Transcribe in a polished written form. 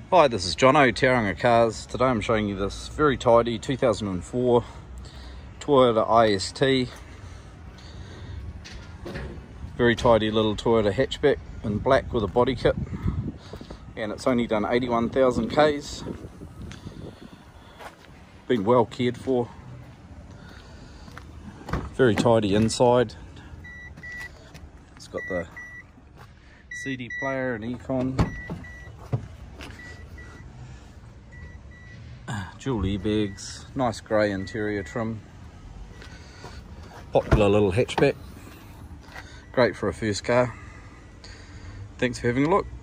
Hi, this is Jono, Tauranga Cars. Today I'm showing you this very tidy 2004 Toyota IST. Very tidy little Toyota hatchback in black with a body kit. And it's only done 81,000 Ks. Been well cared for. Very tidy inside. It's got the CD player and Econ. Dual airbags, nice grey interior trim. Popular little hatchback. Great for a first car. Thanks for having a look.